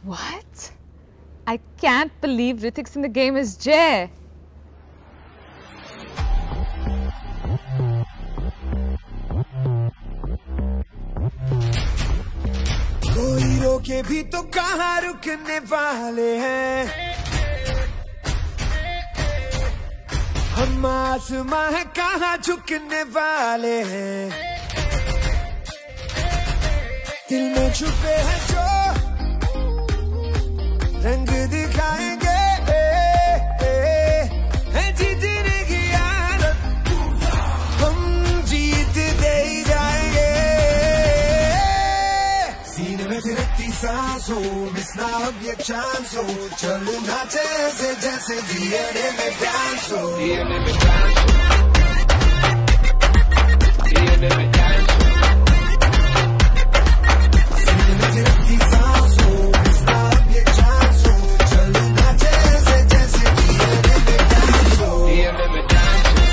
What? I can't believe Hrithik's in the game as Jay. कोई रोके भी तो कहाँ रुकने वाले हैं, हम आसमां है कहाँ झुकने वाले हैं। दिल में छुपे हैं जो रंग दिखाएंगे, है जीतने की आदत, हम जीत दे ही जाएंगे। सीने में थिरकती सांसों, मिसना अब ये चांस हो, चलना जैसे जैसे डीएनए में डांस हो, डीएनए में डांस हो, डीएनए में डांस हो। सीने में थिरकती सांसों, मिसना अब ये चांस हो, चलना जैसे जैसे डीएनए में डांस हो, डीएनए में डांस हो,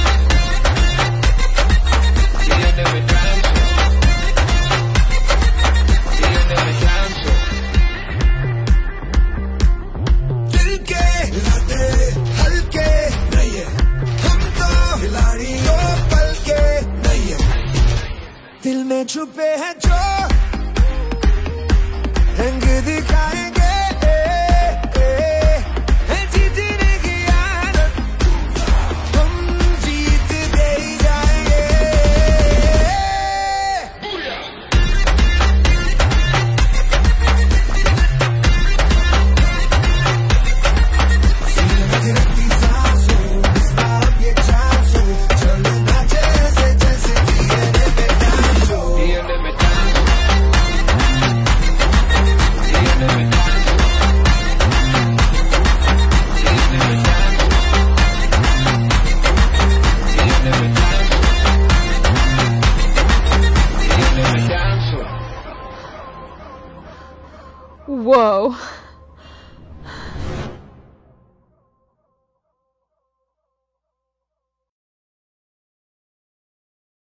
डीएनए में डांस हो, डीएनए में डांस हो। दिल के हिलाते हल्के नहीं है, हम तो खिलाड़ियों पल के नहीं है। दिल में छुपे हैं जो रंग दिखाएंगे, है जीतने की आदत, हम जीत दे ही जाएंगे। सीने में थिरकती सांसों, मिसना अब ये चांस हो, चलना जैसे जैसे डीएनए में डांस हो, डीएनए में डांस हो, डीएनए में डांस हो, डीएनए में डांस हो, डीएनए में डांस हो, डीएनए में डांस हो। Whoa.